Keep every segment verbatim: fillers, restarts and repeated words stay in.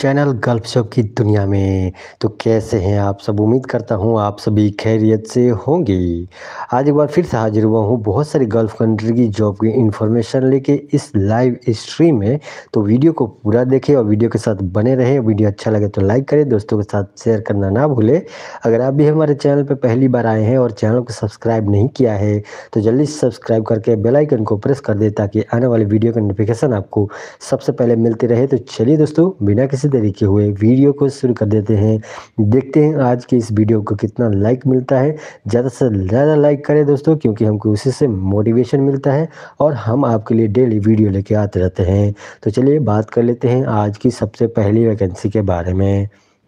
Channel gulf shop की दुनिया में। तो कैसे हैं आप सब? उम्मीद करता हूँ आप सभी खैरियत से होंगे। आज एक बार फिर से हाजिर हुआ हूँ बहुत सारी गल्फ कंट्री की जॉब की इन्फॉर्मेशन लेके इस लाइव स्ट्रीम में। तो वीडियो को पूरा देखें और वीडियो के साथ बने रहें। वीडियो अच्छा लगे तो लाइक करें, दोस्तों के साथ शेयर करना ना भूलें। अगर आप भी हमारे चैनल पर पहली बार आए हैं और चैनल को सब्सक्राइब नहीं किया है तो जल्दी सब्सक्राइब करके बेल आइकन को प्रेस कर दें ताकि आने वाली वीडियो का नोटिफिकेशन आपको सबसे पहले मिलती रहे। तो चलिए दोस्तों, बिना किसी तरीके हुए वीडियो को शुरू कर देते हैं। देखते हैं आज की इस वीडियो को कितना लाइक मिलता है। ज़्यादा से ज़्यादा लाइक करें दोस्तों, क्योंकि हमको उसी से मोटिवेशन मिलता है और हम आपके लिए डेली वीडियो लेके आते रहते हैं। तो चलिए बात कर लेते हैं आज की सबसे पहली वैकेंसी के बारे में।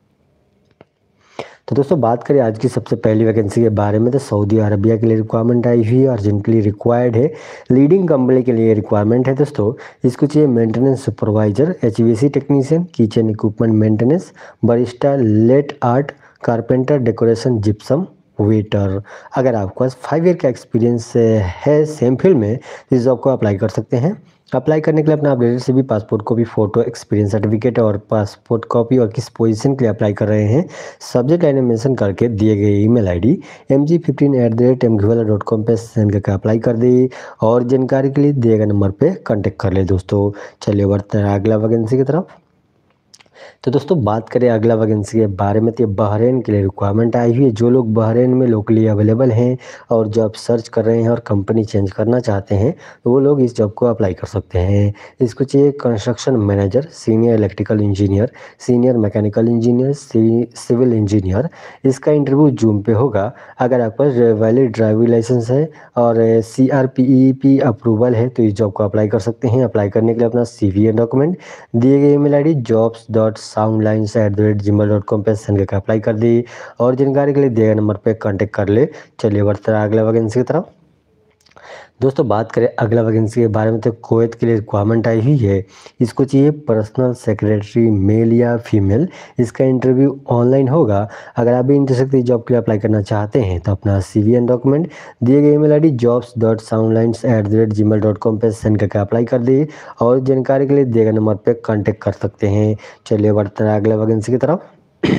तो दोस्तों बात करें आज की सबसे पहली वैकेंसी के बारे में, तो सऊदी अरबिया के लिए रिक्वायरमेंट आई हुई है, अर्जेंटली रिक्वायर्ड है। लीडिंग कंपनी के लिए रिक्वायरमेंट है दोस्तों। इसको चाहिए maintenance supervisor, HVAC technician, kitchen equipment maintenance, barista, latte art, carpenter, decoration, gypsum, waiter. अगर आपके पास फाइव ईयर का एक्सपीरियंस है सेम फील्ड में, इस जॉब को अप्लाई कर सकते हैं। अप्लाई करने के लिए अपना updated CV, passport copy, photo, experience certificate और पासपोर्ट कॉपी और किस पोजीशन के लिए अप्लाई कर रहे हैं सब्जेक्ट लाइन में मेंशन करके दिए गए email ID M G fifteen at the rate M Ghiwala dot com पर सेंड करके अप्लाई कर दी और जानकारी के लिए दिए गए नंबर पे कांटेक्ट कर ले दोस्तों। चलिए बढ़ते हैं अगला वैकेंसी की तरफ। तो दोस्तों बात करें अगला वैकेंसी के बारे में, तो बहरीन के लिए रिक्वायरमेंट आई हुई है। जो लोग बहरीन में लोकली अवेलेबल हैं और जॉब सर्च कर रहे हैं और कंपनी चेंज करना चाहते हैं तो वो लोग इस जॉब को अप्लाई कर सकते हैं। इसको चाहिए construction manager, senior electrical engineer, senior mechanical engineer, civil engineer. इसका इंटरव्यू जूम पे होगा। अगर आपके पास वैलिड ड्राइविंग लाइसेंस है और C R P E P approval है तो इस जॉब को अप्लाई कर सकते हैं। अप्लाई करने के लिए अपना सी वी एंड डॉक्यूमेंट दिए गए email ID jobs dot soundlines at the rate ji mail dot com पर सेंड करके अप्लाई कर दी और जानकारी के लिए दिए गए नंबर पे कांटेक्ट कर ले। चलिए बढ़ते हैं अगला वैकेंसी की तरफ। दोस्तों बात करें अगला वैकेंसी के बारे में, तो कुवैत के लिए रिक्वायरमेंट आई हुई है। इसको चाहिए पर्सनल सेक्रेटरी, मेल या फीमेल। इसका इंटरव्यू ऑनलाइन होगा। अगर आप भी इंटरेस्टेड जॉब के लिए अप्लाई करना चाहते हैं तो अपना सीवी एंड डॉक्यूमेंट दिए गए email ID jobs dot soundlines at the rate ji mail dot com पर सेंड करके अप्लाई कर दी और जानकारी के लिए दिए गए नंबर पर कॉन्टेक्ट कर सकते हैं। चलिए बढ़ते हैं अगला वैकेंसी की तरफ।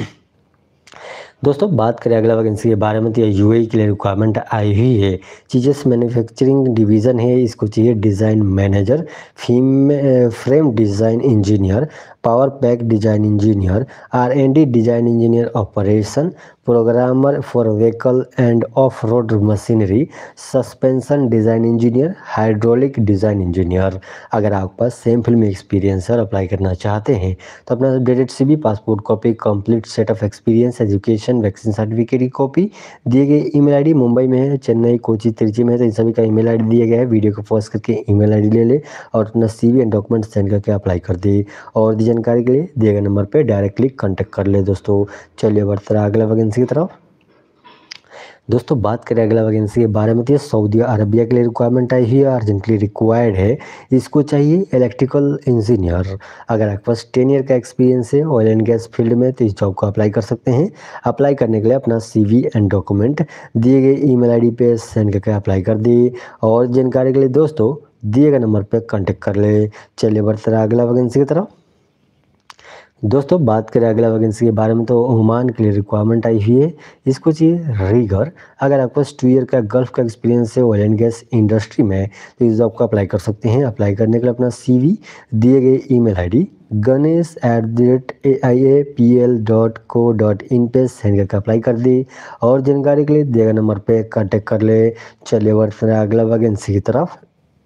दोस्तों बात करें अगला वैकेंसी के बारे में, तो ये यूएई के लिए रिक्वायरमेंट आई हुई है। चीजेस मैन्युफैक्चरिंग डिवीज़न है। इसको चाहिए डिज़ाइन मैनेजर, फीम frame design engineer, power pack design engineer, R and D design engineer operation, programmer for vehicle and off road machinery, suspension design engineer, hydraulic design engineer. अगर आपके पास सेम फील्ड में experience है और apply करना चाहते हैं तो अपना updated CV, passport copy, complete set of experience, education, vaccine certificate की कॉपी दिए गए ईमेल आईडी मुंबई में है, चेन्नई, कोची, त्रिची में है तो इन सभी का ईमेल आईडी दिया गया है। वीडियो को पॉज करके ईमेल आईडी ले ले और अपना सीवी एंड डॉक्यूमेंट सेंड करके अप्लाई कर दे और दी जानकारी के लिए दिए गए नंबर पर डायरेक्टली कॉन्टेक्ट कर ले दोस्तों। चलिए बढ़ते हैं अगला वैकेंसी की तरफ। दोस्तों बात करें अगला वैकेंसी के बारे में, तो ये सऊदी अरबिया के लिए रिक्वायरमेंट आई हुई है, अर्जेंटली रिक्वायर्ड है। इसको चाहिए इलेक्ट्रिकल इंजीनियर। अगर आपके पास टेन ईयर का एक्सपीरियंस है ऑयल एंड गैस फील्ड में तो इस जॉब को अप्लाई कर सकते हैं। अप्लाई करने के लिए अपना सीवी एंड डॉक्यूमेंट दिए गए ईमेल आईडी पे सेंड करके अप्लाई कर दी और जानकारी के लिए दोस्तों दिए गए नंबर पर कॉन्टेक्ट कर ले। चलिए बढ़ते हैं अगला वैकेंसी की तरफ। दोस्तों बात करें अगला वैकेंसी के बारे में, तो ओमान के लिए रिक्वायरमेंट आई हुई है। इसको चाहिए रीगर। अगर आपके पास टू ईयर का गल्फ का एक्सपीरियंस है ऑयल एंड गैस इंडस्ट्री में तो इस जॉब को अप्लाई कर सकते हैं। अप्लाई करने के लिए अपना सीवी दिए गए email ID Ganesh at the rate A I A P L dot co dot in पे सेंड करके अप्लाई कर दी और जानकारी के लिए दिए गए नंबर पे कांटेक्ट कर ले। चलिए बढ़ते हैं अगला वैकेंसी की तरफ।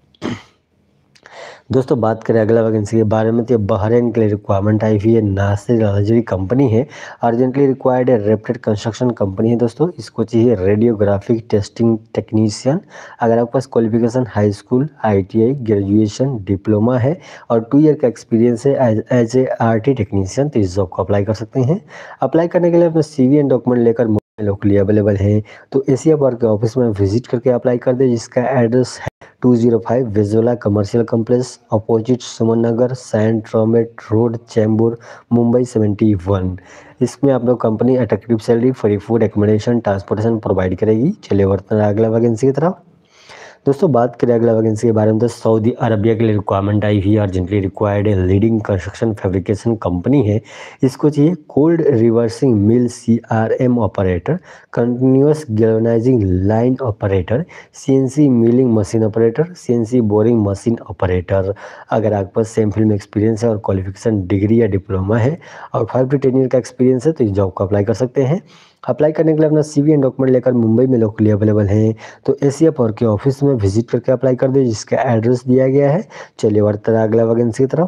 दोस्तों बात करें अगला वैकेंसी के बारे में, तो बहरीन के लिए रिक्वायरमेंट आई हुई है। नासिर लग्जरी कंपनी है, अर्जेंटली रिक्वायर्ड है। रेप्टेड कंस्ट्रक्शन कंपनी है दोस्तों। इसको चाहिए रेडियोग्राफिक टेस्टिंग टेक्नीशियन। अगर आपके पास qualification high school, I T I, graduation, diploma है और टू ईयर का एक्सपीरियंस है as a R T technician तो इस जॉब को अप्लाई कर सकते हैं। अप्लाई करने के लिए अपना सी वी एंड डॉक्यूमेंट लेकर लोकली अवेलेबल है तो एशिया वर्क के ऑफिस में विजिट करके अप्लाई कर दे, जिसका एड्रेस है टू ज़ीरो फाइव विजुअला commercial complex, opposite Suman Nagar, सैंड ट्रोमेट road, Chembur, Mumbai seventy one. इसमें आप लोग company attractive salary, free food, accommodation, transportation provide करेगी। चलिए बढ़ते हैं अगला वैकेंसी की तरफ। दोस्तों बात करें अगला वैकेंसी के बारे में तो सऊदी अरबिया के लिए रिक्वायरमेंट आई हुई है, अर्जेंटली रिक्वायर्ड है। लीडिंग कंस्ट्रक्शन फैब्रिकेशन कंपनी है, इसको चाहिए cold reversing mill C R M operator, continuous galvanizing line operator, C N C milling machine operator, C N C boring machine operator. अगर आपके पास सेम फील्ड में experience है और क्वालिफिकेशन डिग्री या डिप्लोमा है और फाइव टू टेन ईयर का एक्सपीरियंस है तो इस जॉब को अप्लाई कर सकते हैं। अप्लाई करने के लिए अपना सीवी एंड डॉक्यूमेंट लेकर मुंबई में लोकली अवेलेबल हैं, तो एशिया पावर के ऑफिस में विजिट करके अप्लाई कर दे, जिसका एड्रेस दिया गया है। चलिए बढ़ते हैं अगला वैकेंसी की तरफ।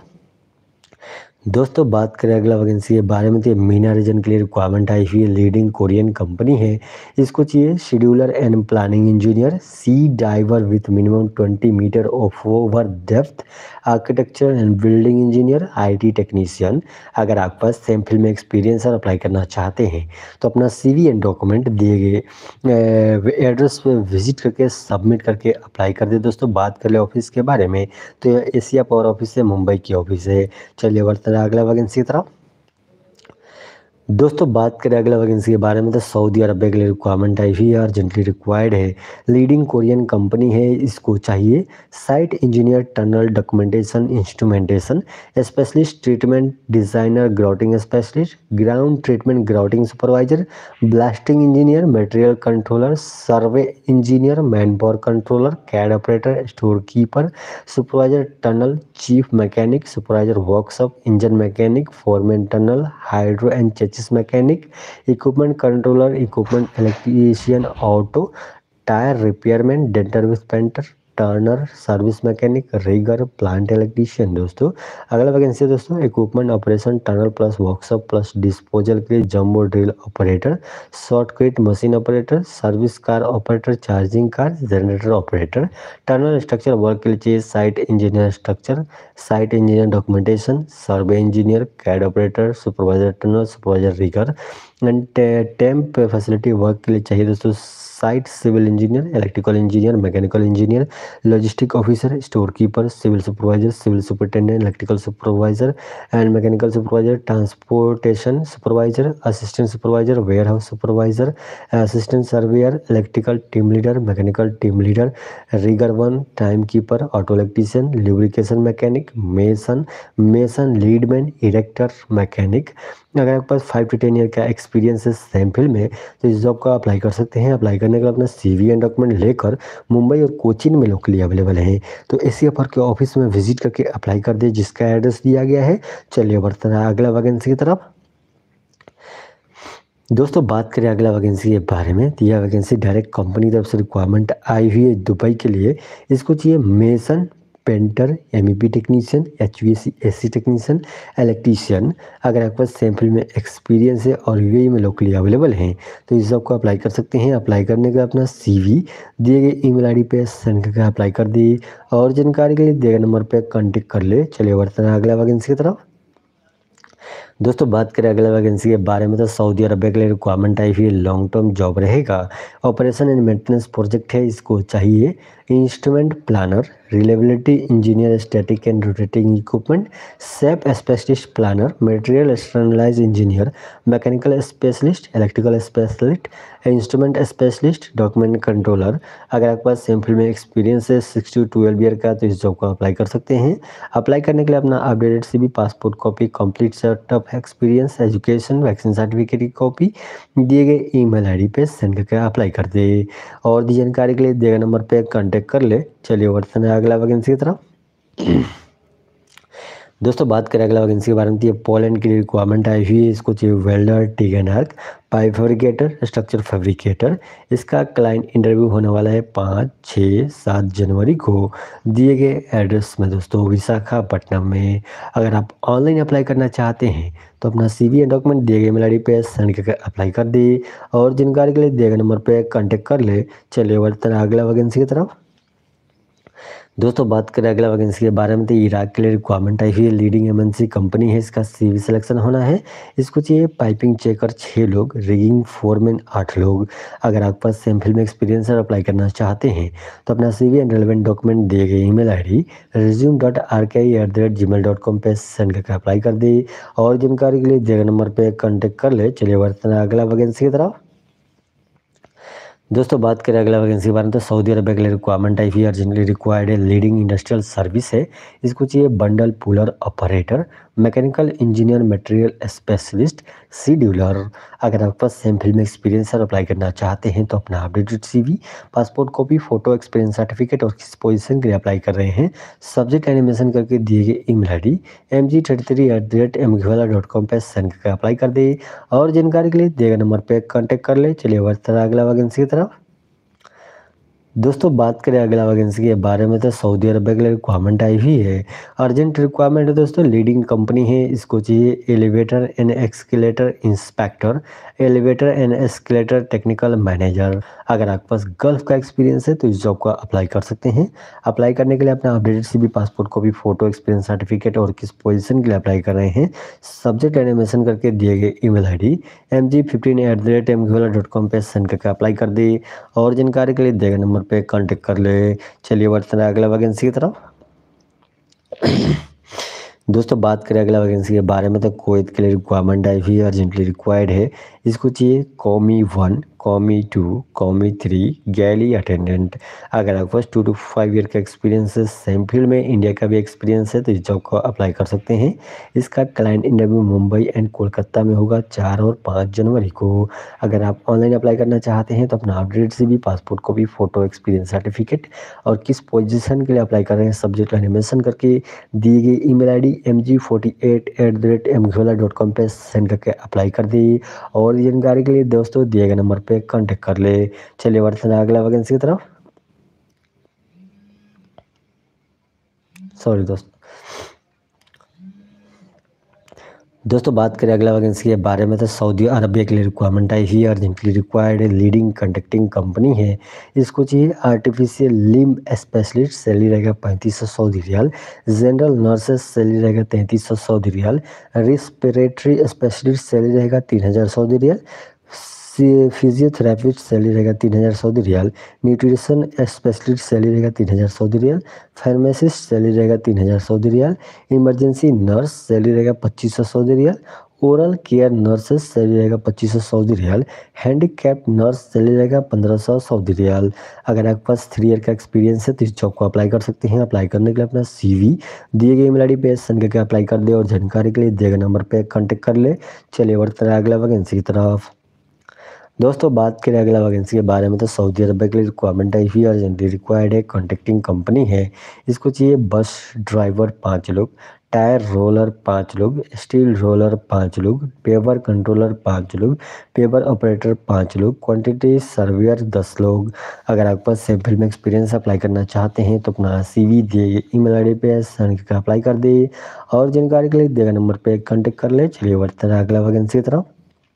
दोस्तों बात करें अगला वैकेंसी के बारे में तो मीना रीजन के लिए रिक्वायरमेंट आई हुई है। लीडिंग कोरियन कंपनी है, इसको चाहिए scheduler and planning engineer, sea diver with minimum twenty metre of over depth, architecture and building engineer, IT technician. अगर आपके पास सेम फील्ड में एक्सपीरियंस और अप्लाई करना चाहते हैं तो अपना सीवी एंड डॉक्यूमेंट दिए गए एड्रेस पे विजिट करके सबमिट करके अप्लाई कर दे। दोस्तों बात कर ले ऑफिस के बारे में तो यह एशिया पावर ऑफिस है, मुंबई की ऑफिस है। चलिए बढ़ते हैं अगला वैकेंसी की तरफ। दोस्तों बात करें अगला वैकेंसी के बारे में तो सऊदी अरबिया के लिए रिक्वायरमेंट आई हुई है, अर्जेंटली रिक्वायर्ड है। लीडिंग कोरियन कंपनी है, इसको चाहिए site engineer, tunnel documentation instrumentation specialist, treatment designer, grouting specialist, ground treatment grouting supervisor, blasting engineer, material controller, survey engineer, man power controller, CAD operator, store keeper, supervisor tunnel, chief mechanic, supervisor workshop, engine mechanic, foreman tunnel, hydro and chassis mechanic, equipment controller, equipment electrician, auto tyre repairman, denter with painter, turner, service mechanic, rigger, plant electrician. दोस्तों अगला vacancy है दोस्तों equipment operation tunnel plus workshop plus disposal के लिए jumbo drill operator, shotcrete machine operator, service car operator, charging car, generator operator. Tunnel structure work के लिए चाहिए site engineer structure, site engineer documentation, survey engineer, CAD operator, supervisor tunnel, supervisor rigger and temp facility work के लिए चाहिए दोस्तों site civil engineer, electrical engineer, mechanical engineer, logistic officer, store keeper, civil supervisor, civil superintendent, electrical supervisor and mechanical supervisor, transportation supervisor, assistant supervisor, warehouse supervisor, assistant surveyor, electrical team leader, mechanical team leader, rigger one, time keeper, auto electrician, lubrication mechanic, mason, mason leadman, erector mechanic. अगर आपके पास five to ten year का experience है same field में तो इस job का apply कर सकते हैं। अप्लाई करने के लिए अपना सीवी एंड डॉक्यूमेंट लेकर मुंबई और कोचीन में लोकली अवेलेबल हैं, तो एशिया पावर के ऑफिस में विजिट करके अप्लाई कर दे, जिसका एड्रेस दिया गया है। चलिए बढ़ते हैं अगला वैकेंसी की तरफ। दोस्तों बात करें अगला वैकेंसी के बारे में तो यह वैकेंसी डायरेक्ट कंपनी की तरफ से रिक्वायरमेंट आई हुई है दुबई के लिए। इसको चाहिए mason painter, MEP technician, HVAC AC technician, electrician. अगर आपके पास सेम फील्ड में एक्सपीरियंस है और यूएई में लोकली अवेलेबल हैं तो इस जॉब को अप्लाई कर सकते हैं। अप्लाई करने के लिए अपना सीवी दिए गए ईमेल आईडी पे सेंड करके अप्लाई कर दी, और जानकारी के लिए दिए गए नंबर पे कांटेक्ट कर ले। चलिए बढ़ते हैं अगला वैकेंसी की तरफ। दोस्तों बात करें अगला वैकेंसी के बारे में तो सऊदी अरबिया के लिए रिक्वायरमेंट आई हुई है, लॉन्ग टर्म जॉब रहेगा। ऑपरेशन एंड मेंटेनेंस प्रोजेक्ट है, इसको चाहिए instrument planner, reliability engineer, static and rotating equipment, safe specialist planner, material standardize engineer, mechanical specialist, electrical specialist, instrument specialist, document controller. अगर आपके पास सेम फील्ड में experience है six to twelve year का तो इस जॉब को अप्लाई कर सकते हैं। अप्लाई करने के लिए अपना updated CV, passport copy, complete set of experience, education, vaccine certificate की कॉपी दिए गए ईमेल आईडी पे सेंड करके अप्लाई कर दे, और दी जानकारी के लिए दिए गए नंबर पे कांटेक्ट कर ले। चलिए बढ़ते हैं अगला वैकेंसी की तरफ। दोस्तों बात करें अगला वैकेंसी के बारे में तो ये पोलैंड की रिक्वायरमेंट आई हुई है, इसको चाहिए welder, TIG and arc, pipe fabricator, structure fabricator. इसका क्लाइंट इंटरव्यू होने वाला है पाँच छः सात जनवरी को दिए गए एड्रेस में दोस्तों विशाखापट्टनम में। अगर आप ऑनलाइन अप्लाई करना चाहते हैं तो अपना सीवी एंड डॉक्यूमेंट दिए गए मेल आई डी पे सेंड करके अप्लाई कर दी, और जानकारी के लिए दिए गए नंबर पे कांटेक्ट कर ले। चलिए बढ़ते हैं अगला वैकेंसी की तरफ। दोस्तों बात करें अगला वैकेंसी के बारे में तो इराक के लिए रिक्वायरमेंट आई हुई है, लीडिंग एमएनसी कंपनी है, इसका सीवी सिलेक्शन होना है। इसको चाहिए पाइपिंग चेकर छः लोग, रिगिंग फोरमैन आठ लोग। अगर आपके पास सेम फील्ड में एक्सपीरियंस है और अप्लाई करना चाहते हैं तो अपना सीवी एंड रेलेवेंट डॉक्यूमेंट दिए गए email ID resume dot R K I at the rate ji mail dot com पर सेंड करके अप्लाई कर दी, और जानकारी के लिए दिए गए नंबर पर कॉन्टेक्ट कर ले। चलिए बढ़ते हैं अगला वैकेंसी की तरफ। दोस्तों बात करें अगला वैकेंसी के बारे में तो सऊदी अरबिया के लिए रिक्वायरमेंट आई हुई है, अर्जेंटली रिक्वायर्ड है लीडिंग इंडस्ट्रियल सर्विस है। इसको चाहिए bundle puller operator, mechanical engineer, material specialist, scheduler. अगर आपके पास सेम फील्ड में एक्सपीरियंस है और अप्लाई करना चाहते हैं तो अपना updated CV, passport copy, photo, experience certificate और किस पोजीशन के लिए अप्लाई कर रहे हैं, सब्जेक्ट एनिमेशन करके दिए गए email I D M G thirty three at the rate M ghola dot com पर सेंड करके अप्लाई कर दे और जानकारी के लिए दिए गए नंबर पर कॉन्टैक्ट कर ले। चलिए बढ़ते हैं अगला वैकेंसी की तरफ। दोस्तों बात करें अगला वैकेंसी के बारे में तो सऊदी अरबिया के लिए रिक्वायरमेंट आई हुई है, अर्जेंट रिक्वायरमेंट है दोस्तों। लीडिंग कंपनी है, इसको चाहिए elevator and escalator inspector, elevator and escalator technical manager. अगर आपके पास गल्फ का एक्सपीरियंस है तो इस जॉब को अप्लाई कर सकते हैं। अप्लाई करने के लिए अपना updated CV, passport copy, photo, experience certificate और किस पोजीशन के लिए अप्लाई कर रहे हैं, सब्जेक्ट एनिमेशन करके दिए गए email ID M G fifteen at the rate M ghola dot com पर सेंड करके अप्लाई कर दे और जानकारी के लिए दिए गए नंबर पे कांटेक्ट कर ले। चलिए बढ़ते हैं अगला वैकेंसी की तरफ। दोस्तों बात करें अगला वैकेंसी के बारे में तो कुवैत के लिए रिक्वायरमेंट आई हुई है, अर्जेंटली रिक्वायर्ड है। इसको चाहिए कौमी वन, कौमी टू, कौमी थ्री, गैली अटेंडेंट। अगर आपके पास टू टू फाइव ईयर का एक्सपीरियंस है, सेम फील्ड में इंडिया का भी एक्सपीरियंस है तो इस जॉब को अप्लाई कर सकते हैं। इसका client interview Mumbai and Kolkata में होगा चार और पाँच जनवरी को। अगर आप ऑनलाइन अप्लाई करना चाहते हैं तो अपना अपडेट से भी passport copy, photo, experience certificate और किस पोजीशन के लिए अप्लाई कर रहे हैं, सब्जेक्ट एनिमेशन करके दी गई email ID M G forty eight at the rate M ghola dot com पर सेंड करके अप्लाई कर दी और जानकारी के लिए दोस्तों दिए गए नंबर पे कांटेक्ट कर ले। चलिए बढ़ते हैं अगला वैकेंसी की तरफ। सॉरी दोस्त दोस्तों बात करें अगला वैकेंसी के बारे में तो सऊदी अरबिया के लिए रिक्वायरमेंट आई ही, अर्जेंटली रिक्वायर्ड है लीडिंग कंडक्टिंग कंपनी है। इसको चाहिए आर्टिफिशियल लिम्ब स्पेशलिस्ट, सैलरी रहेगा पैंतीस सौ Saudi riyal. General nurses salary रहेगा तैंतीस सौ Saudi riyal. Respiratory specialist salary रहेगा तीन हज़ार सऊदी रियाल। फिजियोथेरापिस्ट सैलरी रहेगा तीन हज़ार Saudi riyal. Nutrition specialist salary रहेगा तीन हज़ार सऊदी रियाल। फार्मासिस्ट सैलरी रहेगा तीन हज़ार Saudi riyal. Emergency nurse salary रहेगा पच्चीस सौ Saudi riyal. Oral care nurses salary रहेगा पच्चीस सौ Saudi riyal. Handicap nurse salary रहेगा पंद्रह सौ सऊदी रियाल। अगर आपके पास थ्री ईयर का एक्सपीरियंस है तो इस जॉब को अप्लाई कर सकते हैं। अप्लाई करने के लिए अपना सीवी दिए गए ईमेल आईडी पे सेंड करके अप्लाई कर दे और जानकारी के लिए दिए गए नंबर पे कांटेक्ट कर ले। चलिए बढ़ते हैं अगला वैकेंसी की तरफ। दोस्तों बात करें अगला वैकेंसी के बारे में तो सऊदी अरबिया के लिए रिक्वायरमेंट आई हुई है, अर्जेंटली रिक्वायर्ड है, कॉन्ट्रैक्टिंग कंपनी है। इसको चाहिए बस ड्राइवर पाँच लोग, टायर रोलर पाँच लोग, स्टील रोलर पाँच लोग, पेपर कंट्रोलर पाँच लोग, पेपर ऑपरेटर पाँच लोग, क्वांटिटी सर्वेयर दस लोग। अगर आपके पास सेम फील्ड में एक्सपीरियंस अप्लाई करना चाहते हैं तो अपना सीवी दिए ईमेल आईडी पे सेंड करके अप्लाई कर दे और जानकारी के लिए दिए गए नंबर पे कांटेक्ट कर ले। चलिए बढ़ते हैं अगला वैकेंसी की तरफ।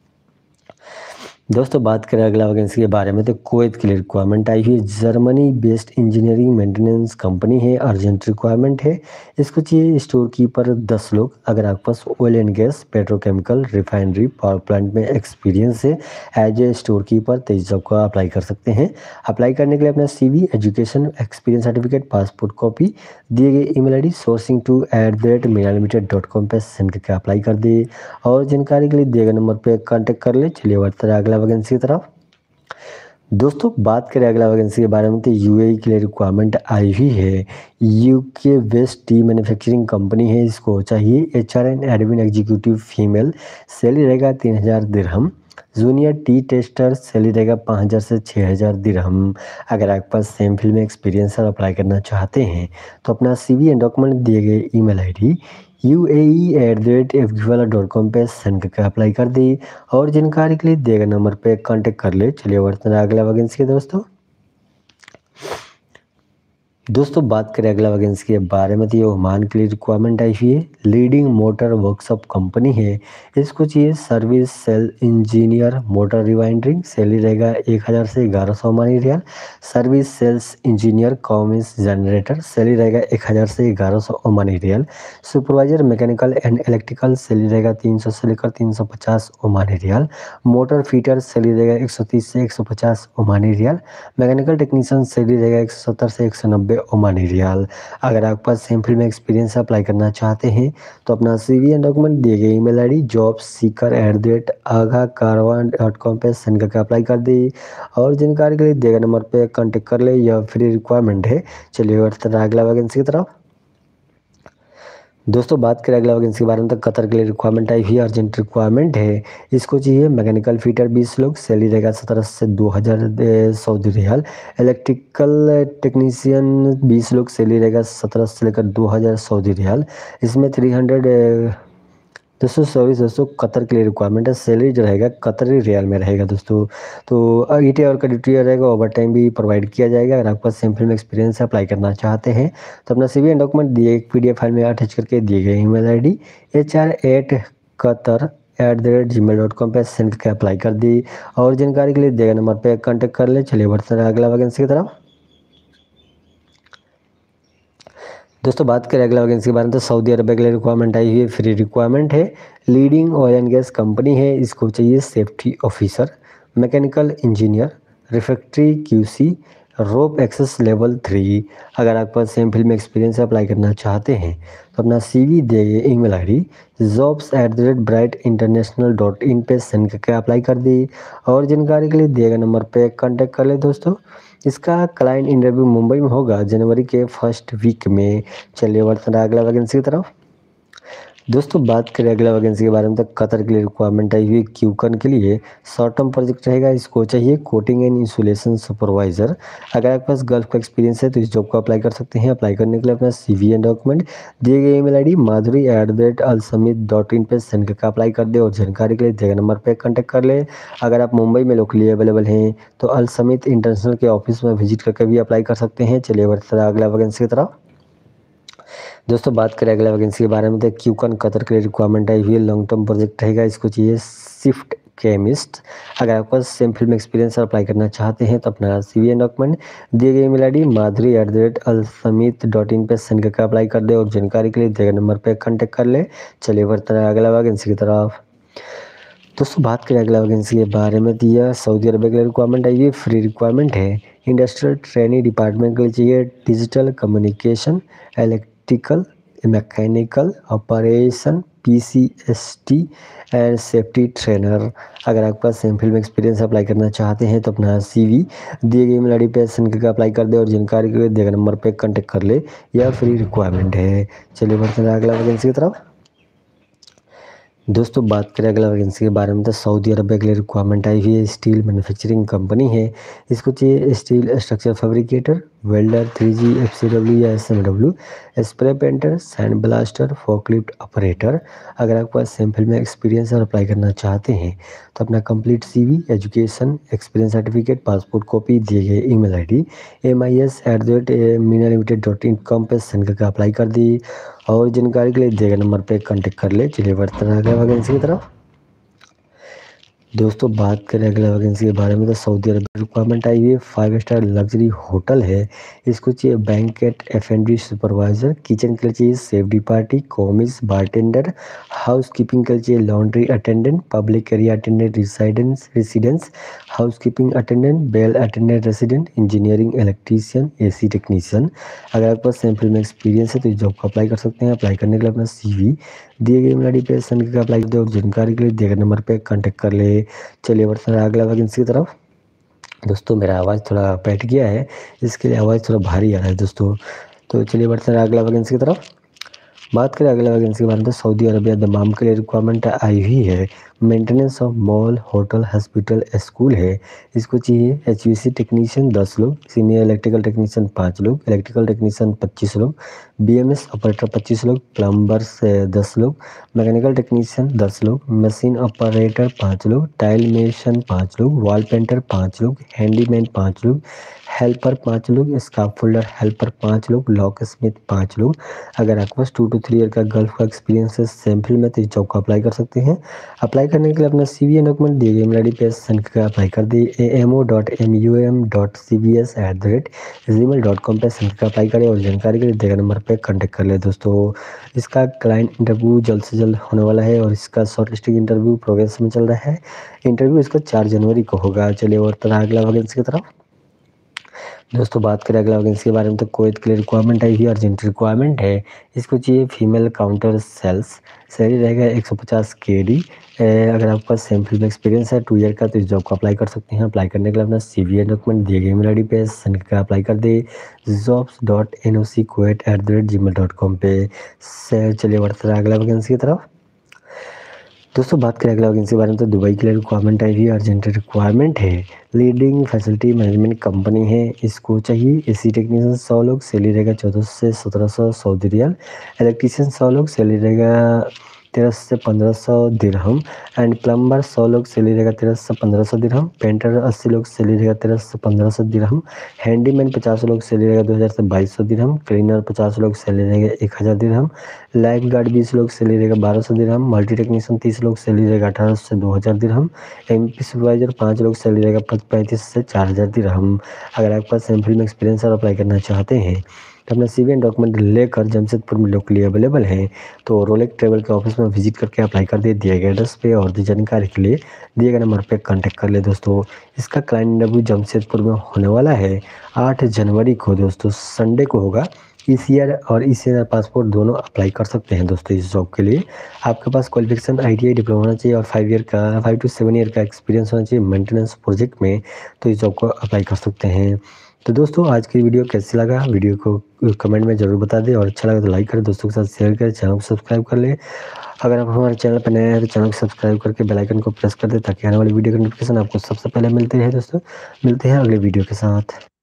दोस्तों बात करें अगला वैकेंसी के बारे में तो कुवैत के लिए रिक्वायरमेंट आई हुई है, Germany based engineering maintenance company है, अर्जेंट रिक्वायरमेंट है। इसको चाहिए स्टोर कीपर दस लोग। अगर आपके पास oil and gas, petrochemical, refinery, power plant में एक्सपीरियंस है एज ए स्टोर कीपर तो इस जॉब को अप्लाई कर सकते हैं। अप्लाई करने के लिए अपना CV, education, experience certificate, passport copy, दिए गए email ID sourcing two at the rate Meena limited dot com पर सेंड करके अप्लाई कर दे और जानकारी के लिए दिए गए नंबर पर कॉन्टेक्ट कर ले। चलिए बढ़ते हैं अगला वैकेंसी की तरफ। दोस्तों बात करें अगला वैकेंसी के बारे में तो यूएई के लिए रिक्वायरमेंट आई हुई है, UK based tea manufacturing company है। इसको चाहिए HR and admin executive female, salary रहेगा तीन हज़ार दिरहम। जूनियर टी टेस्टर सैलरी रहेगा पाँच हज़ार से छः हज़ार दिरहम। अगर आपके पास सेम फील्ड में एक्सपीरियंस और अप्लाई करना चाहते हैं तो अपना सीवी एंड डॉक्यूमेंट दिए गए email ID U A E at the rate F वाला डॉट कॉम पर सेंड करके अप्लाई कर दी और जानकारी के लिए दिए गए नंबर पे कांटेक्ट कर ले। चलिए बढ़ते हैं अगला वैकेंसी के दोस्तों। दोस्तों बात करें अगला वैकेंसी के बारे में तो ये ओमान के लिए रिक्वायरमेंट आई हुई है, लीडिंग मोटर वर्कशॉप कंपनी है। इसको चाहिए service sale engineer motor rewinding, salary रहेगा एक हज़ार से ग्यारह सौ ओमानी रियाल। Service sales engineer commis generator, salary रहेगा एक हज़ार से ग्यारह सौ ओमानी रियाल। Supervisor mechanical and electrical, salary रहेगा तीन सौ से लेकर तीन सौ पचास ओमानी रियाल। मोटर फीटर, सैलरी रहेगा एक सौ तीस से एक सौ पचास ओमानी रियाल। मैकेनिकल टेक्नीशियन, सैलरी रहेगा एक सौ सत्तर से एक सौ नब्बे ओमानी रियाल। अगर आपके पास सेम फील्ड में एक्सपीरियंस अप्लाई करना चाहते हैं तो अपना सीवी एंड डॉक्यूमेंट दिए गए email ID job seeker at the rate आगा कारवान डॉट कॉम पर सेंड करके अप्लाई कर दी और जानकारी के लिए दिए गए नंबर पे कांटेक्ट कर ले। यह फ्री रिक्वायरमेंट है। चलिए बढ़ते हैं अगला वैकेंसी की तरफ। दोस्तों बात करें अगला वैकेंसी के बारे में तो कतर के लिए रिक्वायरमेंट आई हुई अर्जेंट रिक्वायरमेंट है। इसको चाहिए मैकेनिकल फिटर बीस लोग, सैलरी रहेगा सत्रह से दो हज़ार सऊदी रियाल। इलेक्ट्रिकल टेक्नीशियन बीस लोग, सैलरी रहेगा सत्रह से लेकर दो हज़ार सऊदी रियाल। इसमें थ्री हंड्रेड दोस्तों सॉरी दोस्तों कतर के लिए रिक्वायरमेंट है। सैलरी जो रहेगा कतरी रियाल में रहेगा दोस्तों। तो ईटी और का ड्यूटी रहेगा, ओवर टाइम भी प्रोवाइड किया जाएगा। अगर आपके पास सेम फील्ड में एक्सपीरियंस अप्लाई करना चाहते हैं तो अपना सीवी एंड डॉक्यूमेंट दिए एक पीडीएफ फाइल में अटैच करके दिए गए email ID H R at Qatar at the rate ji mail dot com पर सेंड करके अप्लाई कर दी और जानकारी के लिए दिए गए नंबर पर कॉन्टेक्ट कर ले। चलिए बढ़ते हैं अगला वैकेंसी की तरफ। दोस्तों बात करें अगला वैकेंसी के बारे में तो सऊदी अरब के लिए रिक्वायरमेंट आई हुई है। फ्री रिक्वायरमेंट है। Leading oil and gas company है। इसको चाहिए safety officer, mechanical engineer, refractory QC, rope access level three. अगर आपके पास सेम फील्ड में एक्सपीरियंस अप्लाई करना चाहते हैं तो अपना सीवी दिए email I D jobs at the rate bright international dot in पे सेंड करके अप्लाई कर दी और जानकारी के लिए दिए गए नंबर पे कांटेक्ट कर ले। दोस्तों इसका क्लाइंट इंटरव्यू मुंबई में होगा जनवरी के फर्स्ट वीक में। चलिए बढ़ते हैं अगला वैकेंसी की तरफ। दोस्तों बात करें अगला वैकेंसी के बारे में तो कतर के लिए रिक्वायरमेंट आई हुई क्यूकन के लिए शॉर्ट टर्म प्रोजेक्ट रहेगा। इसको चाहिए कोटिंग एंड इंसुलेशन सुपरवाइजर। अगर आपके पास गल्फ का एक्सपीरियंस है तो इस जॉब को अप्लाई कर सकते हैं। अप्लाई करने के लिए अपना सीवी एंड डॉक्यूमेंट दिए गए email ID Madhuri at the rate अलसमित डॉट इन पर सेंड करके अप्लाई कर दे और जानकारी के लिए दिए गए नंबर पर कॉन्टैक्ट कर ले। अगर आप मुंबई में लोकली अवेलेबल हैं तो अलसमित इंटरनेशनल के ऑफिस में विजिट करके भी अप्लाई कर सकते हैं। चलिए बढ़ते हैं अगला वैकेंसी की तरफ। दोस्तों बात करें अगला वैकेंसी के बारे में तो क्यूकन कतर के लिए रिक्वायरमेंट आई हुई है। लॉन्ग टर्म प्रोजेक्ट रहेगा। इसको चाहिए शिफ्ट केमिस्ट। अगर आपके पास सेम फील्ड में एक्सपीरियंस अप्लाई करना चाहते हैं तो अपना सीवी एंड डॉक्यूमेंट दिए गए email ID Madhuri at the rate अलसमित डॉट इन पर सेंड करके अप्लाई कर दे और जानकारी के लिए दिए गए नंबर पर कॉन्टैक्ट कर ले। चलिए बढ़ते हैं अगला वैकेंसी की तरफ। दोस्तों बात करें अगला वैकेंसी के बारे में तो यह सऊदी अरब के लिए रिक्वायरमेंट आई है। फ्री रिक्वायरमेंट है। इंडस्ट्रियल ट्रेनिंग डिपार्टमेंट के लिए चाहिए digital communication, electrical, mechanical operation, PCST and safety trainer. अगर आपके पास सेम फील्ड में एक्सपीरियंस अप्लाई करना चाहते हैं तो अपना सीवी दिए गए ईमेल आईडी पे सेंड करके अप्लाई कर दे और जानकारी के लिए दिए गए नंबर पे कांटेक्ट कर ले। यह फ्री रिक्वायरमेंट है। चलिए बढ़ते हैं अगला वैकेंसी की तरफ। दोस्तों बात करें अगला वैकेंसी के बारे में तो सऊदी अरब के लिए रिक्वायरमेंट आई हुई है। स्टील मैन्युफैक्चरिंग कंपनी है। इसको चाहिए steel structure fabricator, welder, three G F C W या S M W, spray painter, sand blaster, forklift operator. अगर आपके पास सेम फील्ड में एक्सपीरियंस और अप्लाई करना चाहते हैं तो अपना complete CV, education, experience certificate, passport copy दिए गए email ID M I S at the rate Meena limited dot in com पर सेंड करके अप्लाई कर दी और जानकारी के लिए दिए गए नंबर पर कांटेक्ट कर ले। चलिए बढ़ते हैं अगला वैकेंसी की तरफ। दोस्तों बात करें अगला वैकेंसी के बारे में तो सऊदी अरब रिक्वायरमेंट आई हुई है। फाइव स्टार लग्जरी होटल है। इसको चाहिए banquet F and B supervisor, kitchen के लिए चाहिए safety party, commis, bartender, housekeeping के लिए चाहिए laundry attendant, public area attendant, residence residence housekeeping attendant, bell attendant resident, engineering electrician, AC technician. अगर आपके पास सेम फील्ड में एक्सपीरियंस है तो इस जॉब को अप्लाई कर सकते हैं। अप्लाई करने के लिए अपना सीवी दिए गए ईमेल आईडी पे सेंड करके अप्लाई कर दे और जानकारी के लिए दिए गए नंबर पे कांटेक्ट कर ले। चलिए बढ़ते हैं अगला वैकेंसी की तरफ। दोस्तों मेरा आवाज़ थोड़ा बैठ गया है, इसके लिए आवाज़ थोड़ा भारी आ रहा है दोस्तों। तो चलिए बढ़ते हैं अगला वैकेंसी की तरफ। बात करें अगला वैकेंसी के बारे में तो सऊदी अरबिया दमाम के लिए रिक्वायरमेंट आई हुई है। Maintenance of mall, hotel, hospital, school है। इसको चाहिए एचवीसी टेक्नीशियन दस लोग, सीनियर इलेक्ट्रिकल टेक्नीशियन पाँच लोग, इलेक्ट्रिकल टेक्नीशियन पच्चीस लोग, बीएमएस ऑपरेटर पच्चीस लोग, प्लम्बर्स दस लोग, मैकेनिकल टेक्नीशियन दस लोग, मशीन ऑपरेटर पाँच लोग, टाइल मेसन पाँच लोग, वॉल पेंटर पाँच लोग, हैंडीमैन पाँच लोग, हेल्पर पाँच लोग, स्काफोल्डर हेल्पर पाँच लोग, लॉक स्मिथ पाँच लोग। अगर आपके पास टू टू थ्री ईयर का गल्फ का एक्सपीरियंस है सेम फील्ड में तो इस जॉब को अप्लाई कर सकते हैं। अप्लाई करने के लिए अपना सी वी एंड डॉक्यूमेंट दिए गए ईमेल आईडी पे सेंड करके अप्लाई कर दी A M O dot M U M dot C B S at the rate ji mail dot com पर सेंड करके अप्लाई करें और जानकारी के लिए दिए गए नंबर पर कॉन्टैक्ट कर ले। दोस्तों इसका क्लाइंट इंटरव्यू जल्द से जल्द होने वाला है और इसका शॉर्ट लिस्टिंग इंटरव्यू प्रोग्रेस में चल रहा है। इंटरव्यू इसका चार जनवरी को होगा। चलिए और तरह अगला वैकेंसी की तरफ। दोस्तों बात करें अगला वैकेंसी के बारे में तो कुवैत के लिए रिक्वायरमेंट आई हुई है, अर्जेंट रिक्वायरमेंट है। इसको चाहिए फीमेल काउंटर सेल्स, सैलरी रहेगा एक सौ पचास के डी। अगर आपके पास सेम फील्ड में एक्सपीरियंस है टू ईयर का तो इस जॉब को अप्लाई कर सकते हैं। अप्लाई करने के लिए अपना सी वी एंड डॉक्यूमेंट दिए गए ईमेल आई डी पे सेंड कर अप्लाई कर दे jobs dot N O C Kuwait at the rate ji mail dot com पे। चलिए बढ़ते हैं अगला वैकेंसी की तरफ। दोस्तों बात करें अगला वैकेंसी के बारे में तो दुबई के लिए रिक्वायरमेंट आई हुई है, अर्जेंट रिक्वायरमेंट है। लीडिंग फैसिलिटी मैनेजमेंट कंपनी है, इसको चाहिए एसी टेक्नीशियन सौ लोग, सैलरी रहेगा चौदह से सत्रह सौ सऊदी रियाल। इलेक्ट्रीशियन सौ लोग, सैलरी रहेगा तेरह से पंद्रह सौ दिरहम। एंड प्लम्बर सौ लोग, सैलरी रहेगा तेरह से पंद्रह सौ दिरहम। पेंटर अस्सी लोग, सैलरी रहेगा तेरह से पंद्रह सौ दिरहम। हैंडीमैन पचास लोग, सैलरी रहेगा दो हज़ार से बाईस सौ दिरहम। क्लीनर पचास लोग, सैलरी रहेगा एक हज़ार दिरहम। लाइफ गार्ड बीस लोग, सैलरी रहेगा बारह सौ दिरहम। मल्टी टेक्नीशियन तीस लोग, सैलरी रहेगा अठारह सौ से दो हज़ार दिरहम। एम पी सुपरवाइजर पाँच लोग, सैलरी रहेगा पैंतीस से चार हज़ार दिरहम। अगर आपके पास सेम फील्ड में एक्सपीरियंस और अप्लाई करना चाहते हैं तो अपना सी वी एंड डॉक्यूमेंट लेकर जमशेदपुर में लोकली अवेलेबल है तो रोलेक ट्रेवल के ऑफिस में विजिट करके अप्लाई कर दे दिए गए एड्रेस पे और जानकारी के लिए दिए गए नंबर पे कांटेक्ट कर ले दोस्तों। इसका क्लाइंट इंटरव्यू जमशेदपुर में होने वाला है आठ जनवरी को दोस्तों, संडे को होगा। ई सी आर और ई सी आर पासपोर्ट दोनों अप्लाई कर सकते हैं दोस्तों इस जॉब के लिए। आपके पास qualification I T I diploma होना चाहिए और फाइव ईयर का फाइव टू सेवन ईयर का एक्सपीरियंस होना चाहिए मेंटेनेंस प्रोजेक्ट में, तो इस जॉब को अप्लाई कर सकते हैं। तो दोस्तों आज की वीडियो कैसी लगा, वीडियो को कमेंट में ज़रूर बता दें और अच्छा लगा तो लाइक करें, दोस्तों के साथ शेयर करें, चैनल को सब्सक्राइब कर लें। अगर आप हमारे चैनल पर नए हैं तो चैनल को सब्सक्राइब करके बेल आइकन को प्रेस कर दें ताकि आने वाली वीडियो का नोटिफिकेशन आपको सबसे पहले मिलते रहे दोस्तों। मिलते हैं अगले वीडियो के साथ।